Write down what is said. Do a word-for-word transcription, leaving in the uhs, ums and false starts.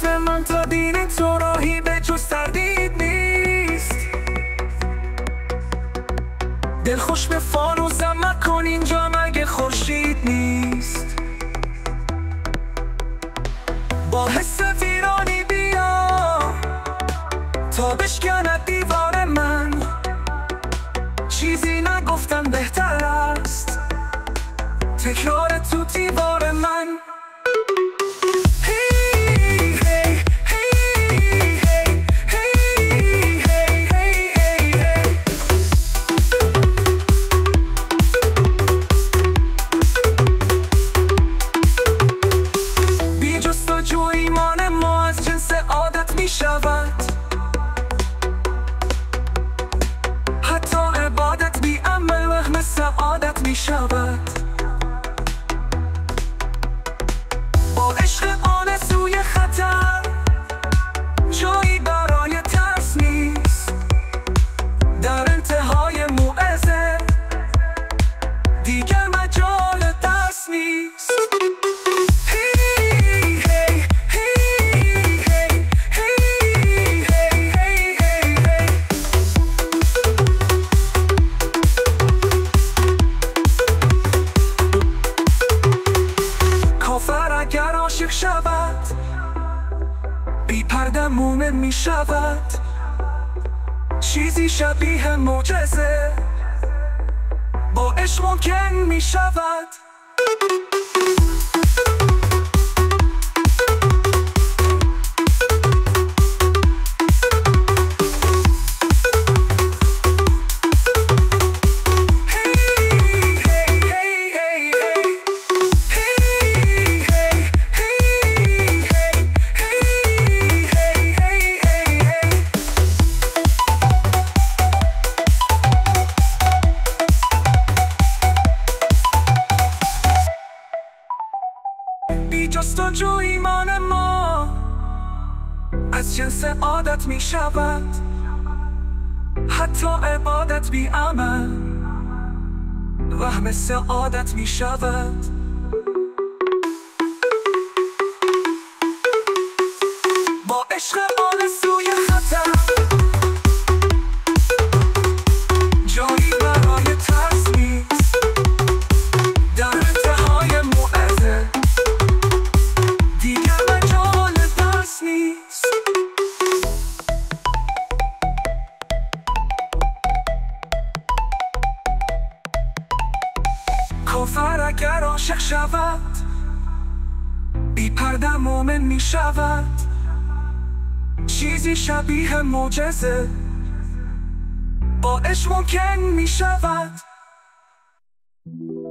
هدف من تا دین تو راهی به جز تردید نیست. دل خوش به فانوسم مکن اینجا مگه خورشید نیست. با حس ویرانی بیا تا بشکند دیوار من. چیزی نگفتن بهتر است تکرار تو دیوار من. بی جستجو ایمان ما از جنس عادت می شود. حتی عبادت بی عمل وهم سعادت می شود. با عشق آن سوی خطر جایی برای ترس نیست. در انتهای موعظه دیگر مجال درس نیست. کافر اگر عاشق شود بی پرده مومن می شود. چیزی شبیه معجزه با عشق ممکن می شود. بی جستجو ایمان ما از جنس عادت می شود. حتی عبادت بی عمل وهم سعادت می شود. با عشق آن سوی خطر جایی برای ترس نیست. در انتهای موعظه دیگر مجال درس نیست. کافر اگر عاشق شود بی پرده مومن می شود. چیزی شبیه معجزه با عشق ممکن می شود.